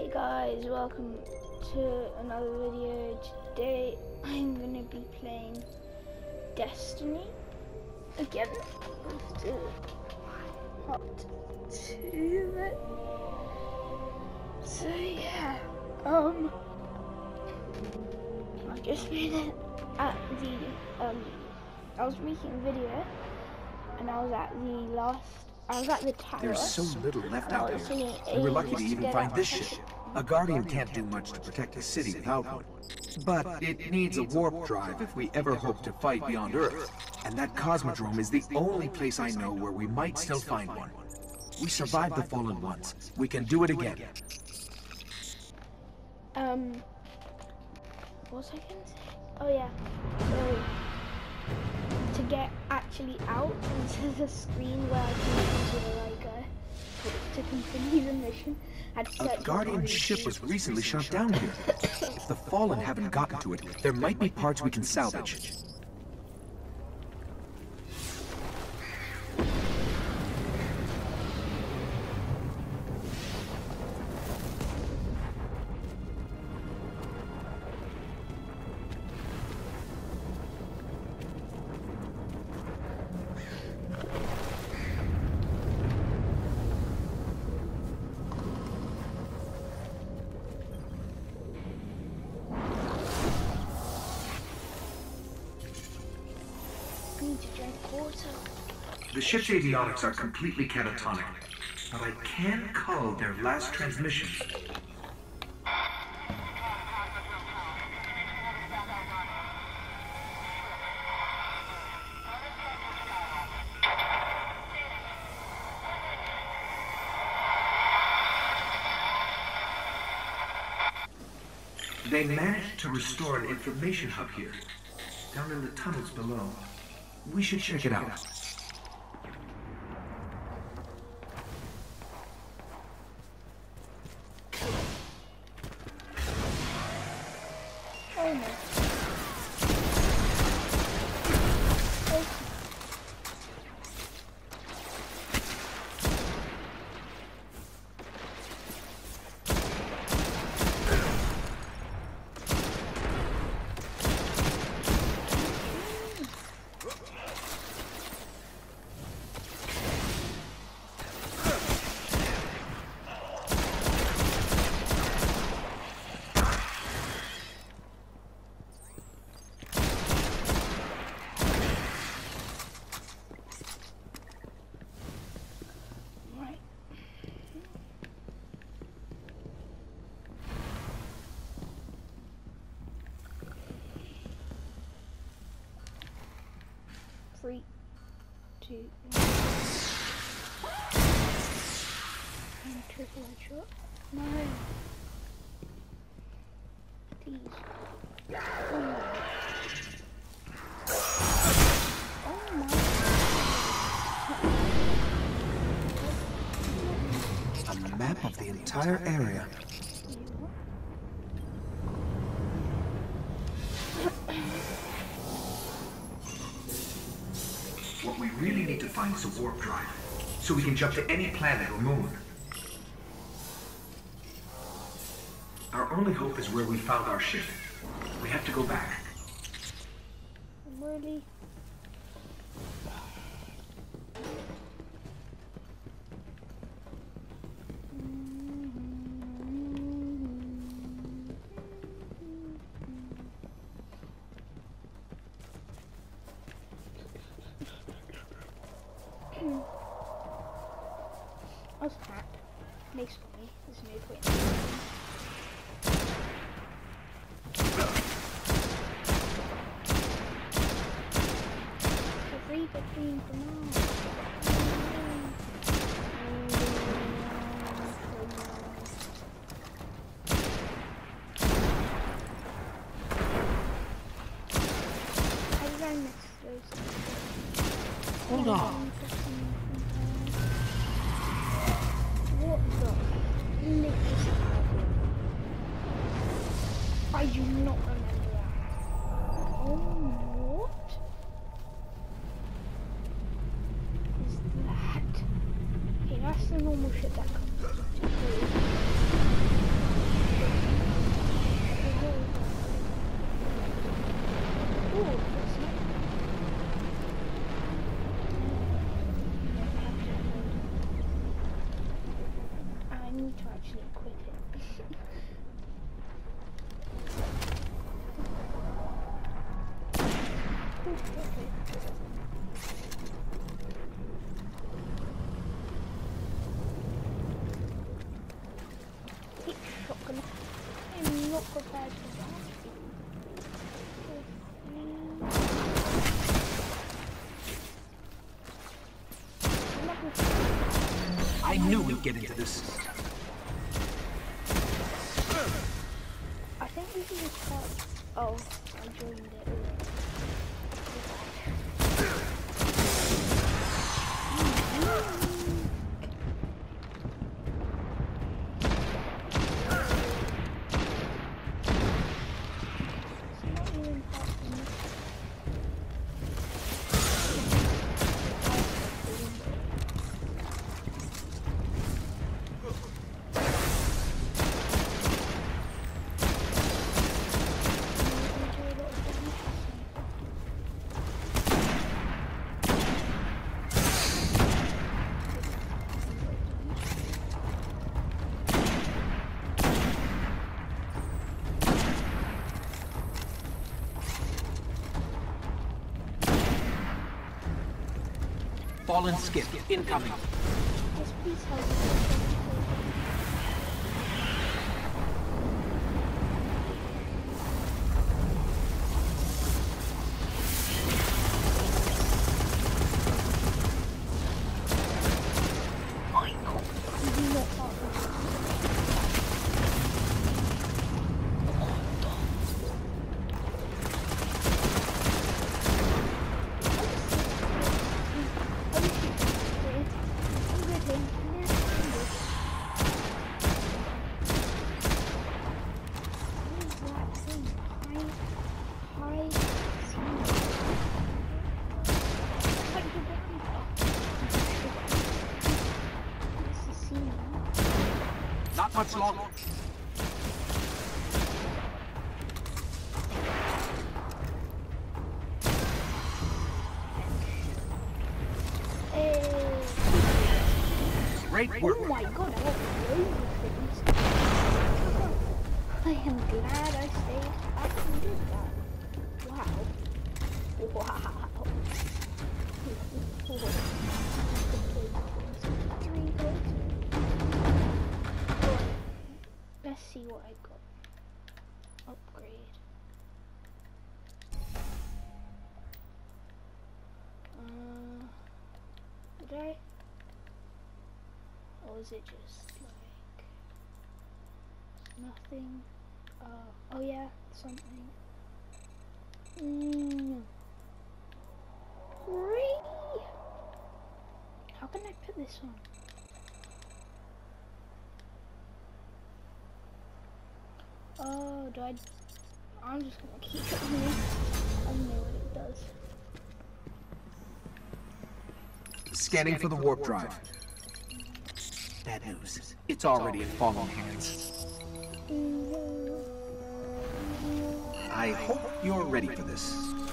Hey guys, welcome to another video. Today I'm going to be playing Destiny again after part 2 of it. So yeah, I've just been at the I was making a video and I was at the tower. There's so little left out here. We were lucky to even find this ship. A Guardian can't do much to protect the city without one. But it needs a warp drive if we ever hope to fight beyond Earth. And that Cosmodrome is the only place I know where we might still find one. We survived the Fallen once. We can do it again. What was I gonna say? Oh yeah. So to get actually out into the screen where I can to continue the mission, A Guardian ship was recently shot down here. If the Fallen haven't gotten to it, there might be parts we can salvage. The ship's avionics are completely catatonic, but I can cull their last transmission. They managed to restore an information hub here, down in the tunnels below. We should check it out. Oh no. Three, 2, 1. And triple headshot. No. Please. Oh my. A map of the entire area. What we really need to find is a warp drive, so we can jump to any planet or moon. Our only hope is where we found our ship. We have to go back. Really? I was hacked. Makes funny. There's no point. The 315 for now. I ran next to those. Hold on. What the nick is happening? I do not remember that. Oh, what is that? Okay, that's the normal shit that comes. actually quit it. Take shotgun. I'm not prepared for that. I knew we'd get into this. I think this is a part. Oh, I joined it. Fallen skip incoming. Yes, please help me. Not much longer. Great work. Oh my god, I got loads of things. I am glad I stayed up and did that. Wow. Wow. Let's see what I got. Upgrade. Did I? Or is it just like nothing? Oh yeah, something. Three. How can I put this on? Oh, do I? I'm just gonna keep it on me. I don't know what it does. Scanning for the warp drive. Bad news. It's already in fallen hands. I hope you're ready for this.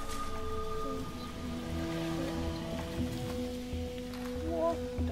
What the?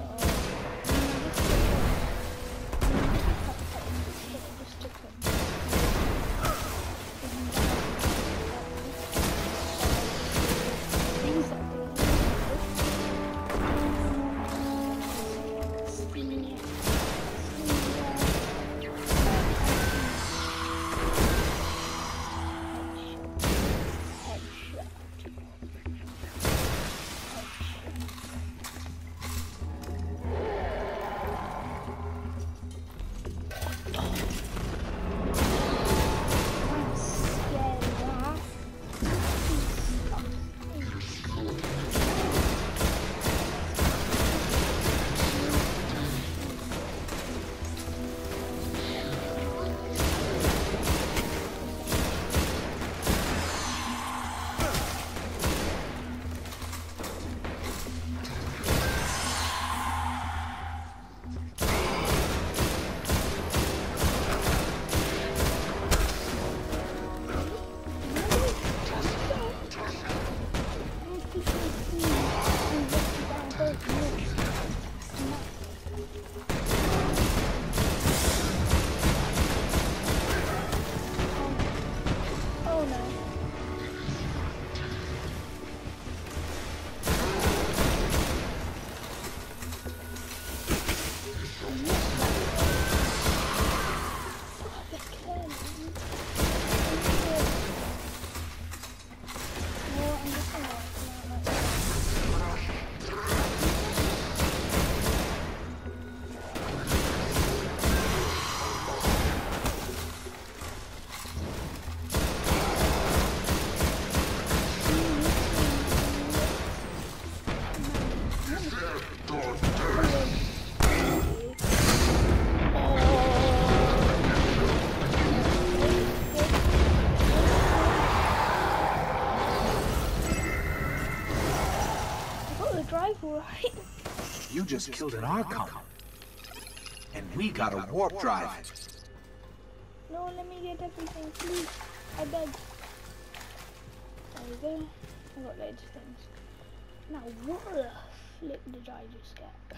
just killed an Archon. And we got a warp drive. No, let me get everything, please. I beg. There you go. I got loads of things. Now, what the flip did I just get?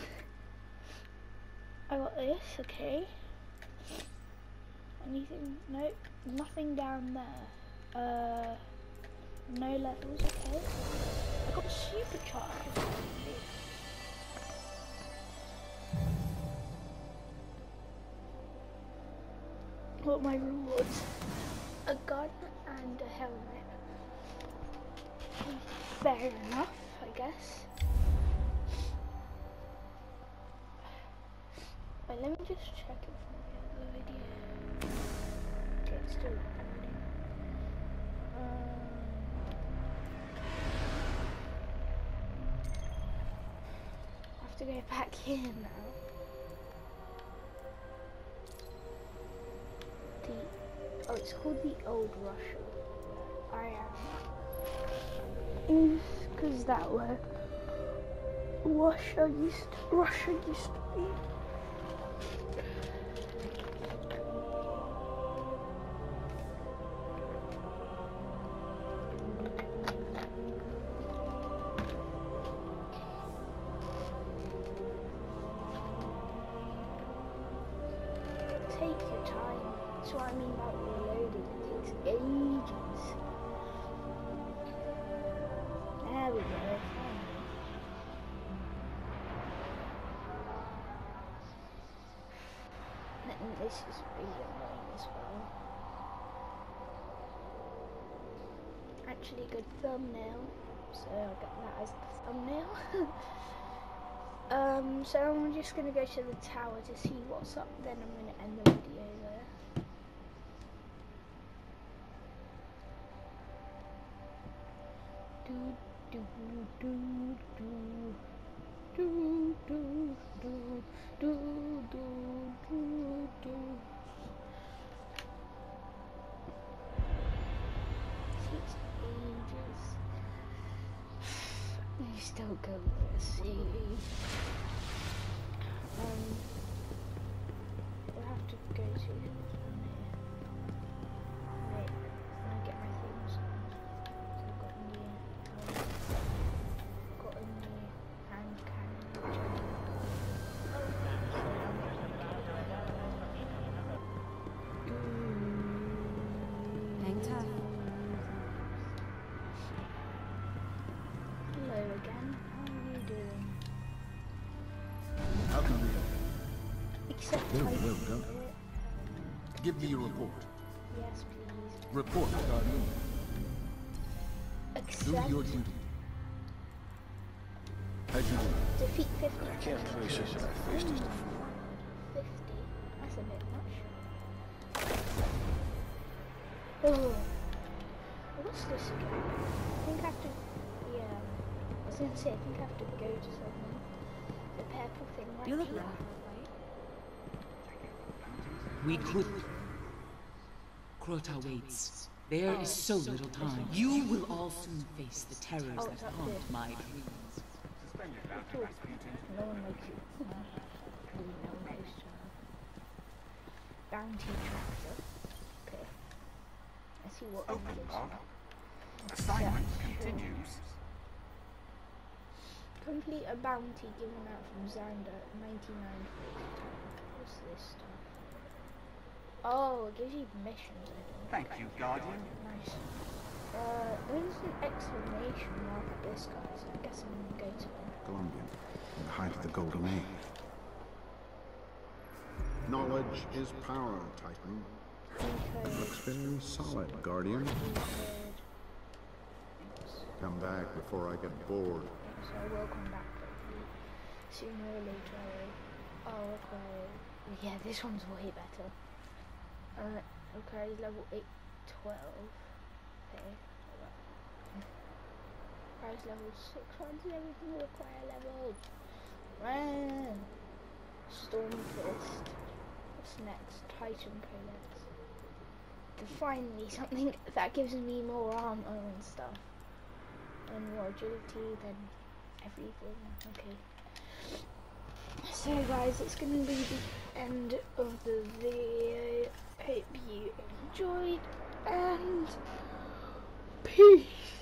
I got this, okay. Anything? Nope. Nothing down there. No levels, okay. I got a supercharger. What are my rewards? A gun and a helmet. Fair enough, I guess. Wait, let me just check it from the other video. Okay, it's still recording. I have to go back here now. Oh, it's called the Old Russia. I am. Because that where Russia used to be. Take your time. That's what I mean about reloading. It takes ages. There we go. And this is really annoying as well. Actually, good thumbnail. So I'll get that as the thumbnail. So I'm just gonna go to the tower to see what's up. Then I'm gonna end the video there. Do do do do do do do do do do do. Takes ages. You still go to see. We'll have to go to him from here. Wait, let me get my things on. So I've got a new hand cannon. Hang tough. Hello again. How are you doing? How can we help? Except Well done. Give me your report. Yes, please. Report, Guardian. Do Except your duty. As you do. defeat 50. I can't place it, but I faced this before. 50. That's a bit much. Oh. What's this again? I think I have to. Yeah. I was gonna say, I think I have to go to something. The purple thing right You look here. right. We could. Crota waits. There is so little time. You will all soon face the terrors that it's up haunt there. my dreams. No one likes you. No one knows. Bounty tractor. Okay. Let's see what it gives me. Assignment continues. Complete a bounty given out from Xander, 99. What's this stuff? Oh, it gives you missions, I think. Thank you, Guardian. Nice. There's an exclamation mark at this guy, so I guess I'm gonna go to him. Colombian, in the height of the Golden Age. Knowledge is power, Titan. Looks very solid, Guardian. Come back before I get bored. So I will come back probably sooner or later. Oh, okay. Yeah, this one's way better. Okay, level 8, 12. Okay. Price level 6 ones, everything require levels. Man. Storm Fist. What's next? Titan Codex. Finally something that gives me more armor and stuff. And more agility than everything. Okay. So guys, it's going to be the end of the video. Hope you enjoyed, and peace.